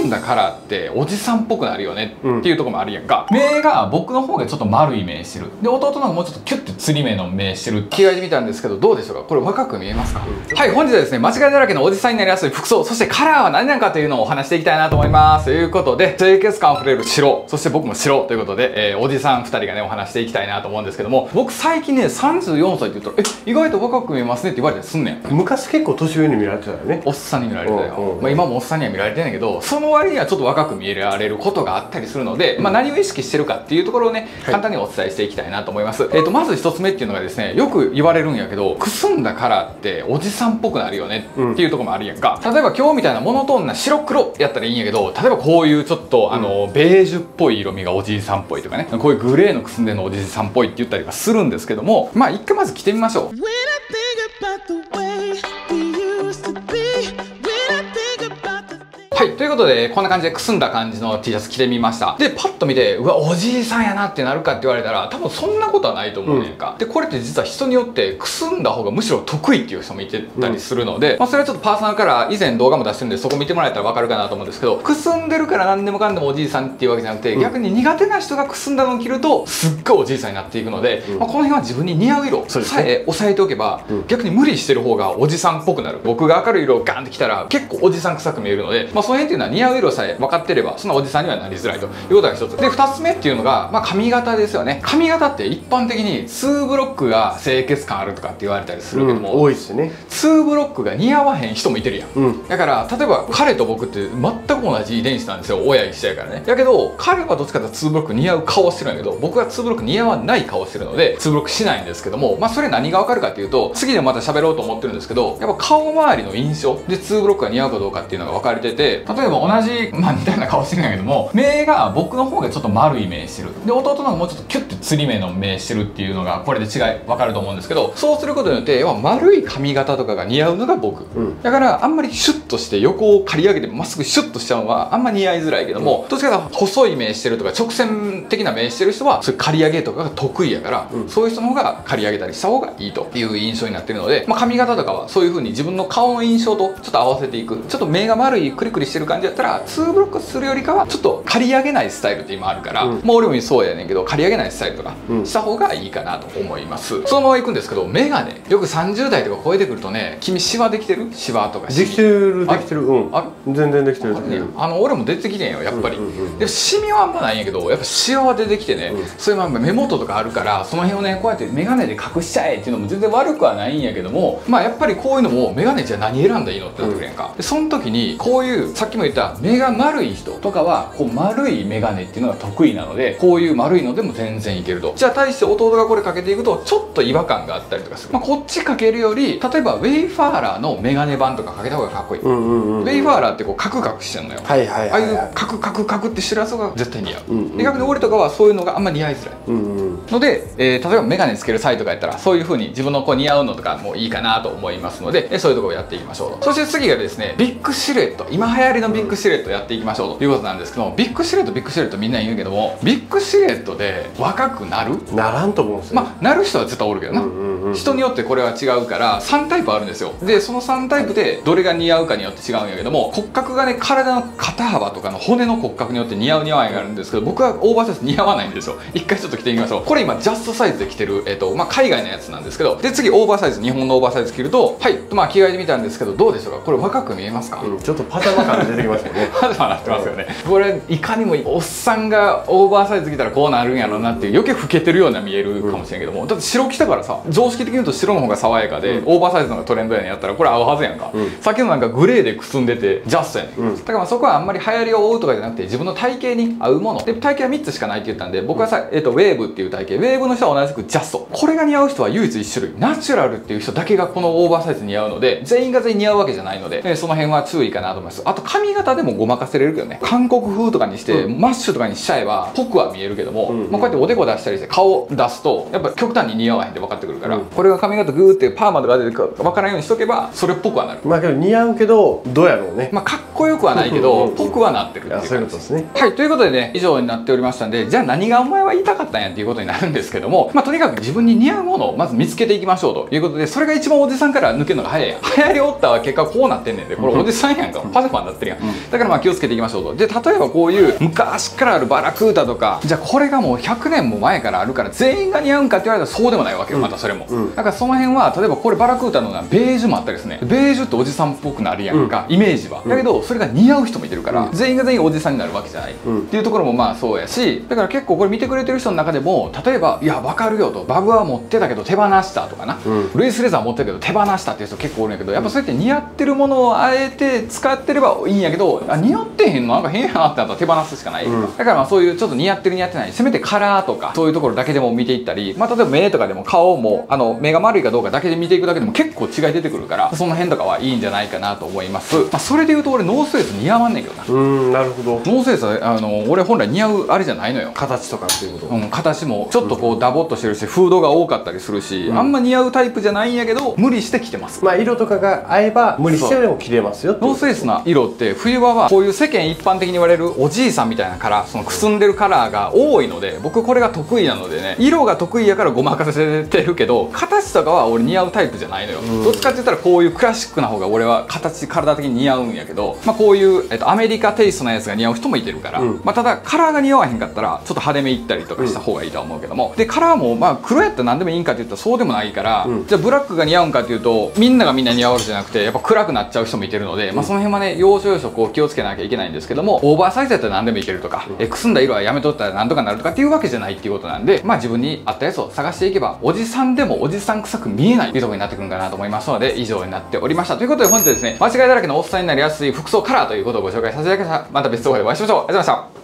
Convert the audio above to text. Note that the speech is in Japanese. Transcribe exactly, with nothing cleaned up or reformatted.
すんだカラーっておじさんっぽくなるよねっていうところもあるやんか。目が僕の方がちょっと丸い目してる。で、弟の方がもうちょっとキュッてつり目の目してる。着替えてみたんですけど、どうでしょうか。これ若く見えますか？はい、本日はですね、間違いだらけのおじさんになりやすい服装、そしてカラーは何なのかというのをお話していきたいなと思います。ということで、清潔感あふれる白、そして僕も白ということで、えー、おじさんふたりがね、お話していきたいなと思うんですけども、僕最近ね、さんじゅうよんさいって言ったら、え、意外と若く見えますねって言われたりすんねん。 昔結構年上に見られてたよね。 おっさんに見られてたよ。まあ今もおっさんには見られてないけど、その割にはちょっと若く見えられることがあったりするので、まあ何を意識してるかっていうところをね、簡単にお伝えしていきたいなと思います。えっと、まず一つ目っていうのがですね、よく言われるんやけど、くすんだカラーっておじさんっぽくなるよねっていうところもあるやんか。例えば今日みたいなモノトーンな白黒やったらいいんやけど、例えばこういうちょっとあの、ベージュっぽい色味がおじいさんっぽいとかね、こういうグレーのくすんでるのおじいさんっぽいって言ったりはするんですけども、まあ一回まず着てみましょう。はい、ということで、こんな感じでくすんだ感じの T シャツ着てみました。で、パッと見て、うわ、おじいさんやなってなるかって言われたら、多分そんなことはないと思うねんか。うん、で、これって実は人によってくすんだ方がむしろ得意っていう人もいてたりするので、うん、まあそれはちょっとパーソナルカラー、以前動画も出してるんで、そこ見てもらえたらわかるかなと思うんですけど、くすんでるから何でもかんでもおじいさんっていうわけじゃなくて、うん、逆に苦手な人がくすんだのを着ると、すっごいおじいさんになっていくので、うん、まあこの辺は自分に似合う色さえ押さえておけば、うん、逆に無理してる方がおじさんっぽくなる。僕が明るい色をガンって着たら、結構おじさん臭く見えるので、まあその辺っていうのは似合う色さえ分かってればそんなおじさんにはなりづらいということが一つで、二つ目っていうのが、まあ、髪型ですよね。髪型って一般的にツーブロックが清潔感あるとかって言われたりするけども、 うん、多いですね。 ツーブロックが似合わへん人もいてるやん、うん、だから例えば彼と僕って全く同じ遺伝子なんですよ。親一緒やからね。だけど彼はどっちかというとツーブロック似合う顔してるんやけど、僕はツーブロック似合わない顔してるのでツーブロックしないんですけども、まあそれ何が分かるかっていうと、次でまた喋ろうと思ってるんですけど、やっぱ顔周りの印象でツーブロックが似合うかどうかっていうのが分かれてて、例えば同じ、まあ似たような顔してるんやけども、目が僕の方がちょっと丸い目してる。で、弟の方がもうちょっとキュッてつり目の目してるっていうのがこれで違い分かると思うんですけど、そうすることによって要は丸い髪型とかが似合うのが僕、うん、だからあんまりシュッとして横を刈り上げてまっすぐシュッとしちゃうのはあんま似合いづらいけども、うん、どっちかというと細い目してるとか直線的な目してる人はそういう刈り上げとかが得意やから、うん、そういう人の方が刈り上げたりした方がいいという印象になってるので、まあ、髪型とかはそういう風に自分の顔の印象とちょっと合わせていく。ちょっと目が丸いクリクリしてる感じだったらツーブロックするよりかはちょっと刈り上げないスタイルって今あるから、うん、まあ俺もそうやねんけど刈り上げないスタイルとかした方がいいかなと思います、うん、そのままいくんですけど、メガネよくさんじゅう代とか超えてくるとね、君シワできてる？シワとかできてるできてる、うん、あ全然できてる。 あの俺も出てきてんよやっぱり。でシミはあんまないんやけど、やっぱシワは出てきてね、うん、それも目元とかあるから、その辺をねこうやってメガネで隠しちゃえっていうのも全然悪くはないんやけども、まあやっぱりこういうのもメガネじゃ何選んだらいいのってなってくれんか、うん、でその時にこういうさっきも言った目が丸い人とかはこう丸いメガネっていうのが得意なので、こういう丸いのでも全然いけると。じゃあ対して弟がこれかけていくとちょっと違和感があったりとかする。まあ、こっちかけるより例えばウェイファーラーのメガネ版とかかけた方がかっこいい。ウェイファーラーってこうカクカクしてんのよ。ああいうカクカクカクってしてるやつが絶対似合う、うんうん、で逆に俺とかはそういうのがあんまり似合いづらい、うんうん、ので、えー、例えばメガネつける際とかやったらそういう風に自分のこう似合うのとかもいいかなと思いますので、えー、そういうところをやっていきましょうと。そして次がですね、ビッグシルエット。今流行りのビッグシルエットやっていきましょうということなんですけども、ビッグシルエットビッグシルエットみんな言うけども、ビッグシルエットで若くなる？ ならんと思うんですよ。 まあなる人は絶対おるけどな、人によってこれは違うからさんタイプあるんですよ。でそのさんタイプでどれが似合うかによって違うんやけども、骨格がね、体の肩幅とかの骨の骨格によって似合う似合わないがあるんですけど、僕はオーバーサイズ似合わないんですよ。一回ちょっと着てみましょう。これ今ジャストサイズで着てる、えっとまあ、海外のやつなんですけど、で次オーバーサイズ、日本のオーバーサイズ着ると、はい、まあ着替えてみたんですけどどうでしょうか。これ若く見えますか？うん、 ちょっとパジャマ感出てきますよね。 パジャマなってますよね。これいかにもおっさんがオーバーサイズ着たらこうなるんやろうなっていう、余計老けてるような見えるかもしれんけども、だって白着たからさ、常識的に言うと白の方が爽やかで、うん、オーバーサイズのがトレンドやねんやったらこれ合うはずやんか、うん、さっきのなんかグレーでくすんでてジャストやねん、うん、だからまあそこはあんまり流行りを追うとかじゃなくて、自分の体型に合うもので、体型はみっつしかないって言ったんで、僕はさ、えっと、ウェーブっていう体型、ウェーブの人は同じくジャスト、これが似合う人は唯一いち種類、ナチュラルっていう人だけがこのオーバーサイズ似合うので、全員が全員似合うわけじゃないので、えー、その辺は注意かなと思います。あと髪型でもごまかせれるけどね、韓国風とかにして、うん、マッシュとかにしちゃえばぽくは見えるけども、うん、まあこうやっておでこ出したりして顔出すとやっぱ極端に似合わへんって分かってくるから、 これが髪型グーってパーマとかで分からんようにしとけばそれっぽくはなる。 まあけど似合うけどどうやろうね。 まあかっこよくはないけどぽくはなってるっていう感じ。 そういうことですね。 はい、ということでね以上になっておりましたんで、じゃあ何がお前は言いたかったんやっていうことになるんですけども、まあとにかく自分に似合うものをまず見つけていきましょうということで、それが一番おじさんから抜けるのが早いやん。流行りおったは結果こうなってんねんで、これおじさんやんか、パジャマになってるやん。だからまあ気をつけていきましょうと。で例えばこういう昔からあるバラクータとか、じゃあこれがもうひゃくねんも前からあるから全員が似合うんかって言われたらそうでもないわけよ、またそれも。だからその辺は例えばこれバラクータのがベージュもあったりですね。ベージュっておじさんっぽくなるやんか、イメージは。だけどそれが似合う人もいてるから、全員が全員おじさんになるわけじゃないっていうところもまあそうやし、だから結構これ見てくれてる人の中でも例えばいや分かるよと、バブは持ってたけど手放したとかな、ルイス・レザー持ってたけど手放したっていう人結構おるんやけど、やっぱそうやって似合ってるものをあえて使ってればいいんやけど、あ似合ってへんのなんか変やなってなったら手放すしかない、うん、だからまあそういうちょっと似合ってる似合ってない、せめてカラーとかそういうところだけでも見ていったり、まあ例えば目とかでも顔もあの目が丸いかどうかだけで見ていくだけでも結構違い出てくるから、その辺とかはいいんじゃないかなと思います。まあ、それでいうと俺ノースフェイス似合わんねんけどな。 うん、なるほど。 ノースフェイスはあの俺本来似合うあれじゃないのよ、 形とかっていうこと。 うん、形もちょっとこうダボっとしてるし、フードが多かったりするし、うん、あんま似合うタイプじゃないんやけど無理して着てます。 まあ色とかが合えば無理してでも着れますよ。 ノースフェイスな色って冬場はこういう世間一般的に言われるおじいさんみたいなカラー、そのくすんでるカラーが多いので、僕これが得意なのでね、色が得意やからごまかせてるけど形とかは俺似合うタイプじゃないのよ。どっちかって言ったらこういうクラシックな方が俺は形体的に似合うんやけど、まあ、こういう、えっと、アメリカテイストなやつが似合う人もいてるから、うん、まあただカラーが似合わへんかったらちょっと派手めいったりとかした方がいいとは思うけども、うん、でカラーもまあ黒やったら何でもいいんかって言ったらそうでもないから、うん、じゃあブラックが似合うんかっていうとみんながみんな似合うわけじゃなくてやっぱ暗くなっちゃう人もいてるので、うん、まあその辺はね要所要所こう気をつけなきゃいけないんですけども、オーバーサイズやったら何でもいけるとか、うん、えくすんだ色はやめとったら何とかなるとかっていうわけじゃないっていうことなんで、まあ自分に合ったやつを探していけばおじさんでもおじさん臭く見えないというところになってくるかなと思いますので、以上になっておりました。ということで本日はですね、間違いだらけのおっさんになりやすい服装カラーということをご紹介させていただきました。また別動画でお会いしましょう。ありがとうございました。